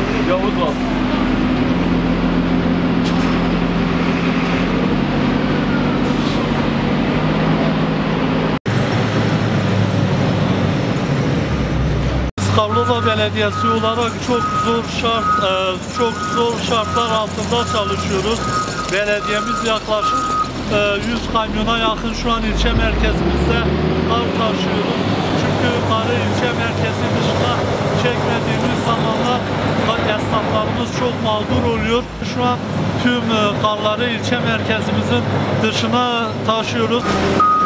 Yavuz var. Karlova Belediyesi olarak çok zor şartlar altında çalışıyoruz. Belediyemiz yaklaşık 100 kamyona yakın şu an ilçe merkezimizde kar taşıyoruz. Çünkü karı ilçe merkezi dışına çekmediğimiz zamanlar esnaflarımız çok mağdur oluyor. Şu an tüm karları ilçe merkezimizin dışına taşıyoruz.